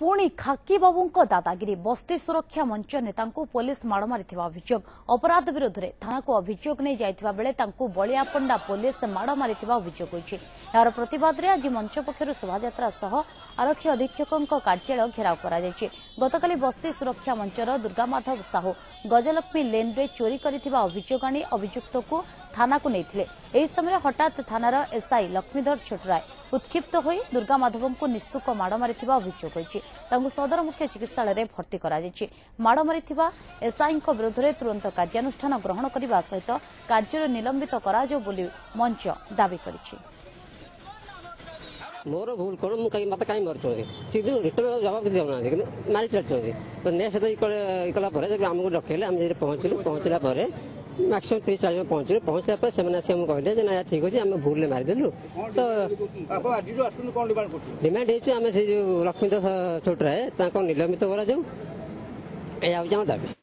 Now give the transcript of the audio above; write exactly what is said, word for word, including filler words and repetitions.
पुणी खाकी बाबू दादागिरी बस्ती सुरक्षा मंच नेता पुलिस माड़ मारी अभियोग अपराध विरोध में थाना को अभियोग नहीं जाइथिबा बेले तांकू बलिया पंडा पुलिस माड़ मारी अभियोग होइछि। यार प्रतिवाद रे आज मंच पक्षरु शोभायात्रा सह आरक्षी अधीक्षक कार्यालय घेराव करा जायछि। गतकाली बस्ती सुरक्षा मंचर दुर्गामाधव साहू गजलक्ष्मी लेन रे चोरी करिथिबा अभियोग आनी अभियुक्त को थाना को नैथिले। एही समय हठात थानार एसआई लक्ष्मीधर छोटराय उत्क्षिप्त होई दुर्गामाधव को निस्तुक माड़ मारी अभियोग होइछि। तांकू सदर मुख्य चिकित्सालय रे भर्ती करा जायछि। माड़ मारी एसआई विरोध में तुरंत कार्यानुष्ठान ग्रहण करने सहित कार्य निलंबित करा जाऊ बोली मंच दाबी करिछि। मोर भूल कौन मुझे मत कहीं मार सीधे रिटर्न जवाब देना मारी चलते नेक्स्ट कला आमको रखेले आम पहुँचलु पहुँचला मैक्सीम तीन चार जन पहुँचलु पहुँचला से कहले ना ठीक अच्छे आम भूल मारिदेलु तो डिमांड होम से जो लक्ष्मीधर छोटराय निलंबित करा जाऊ दाबी।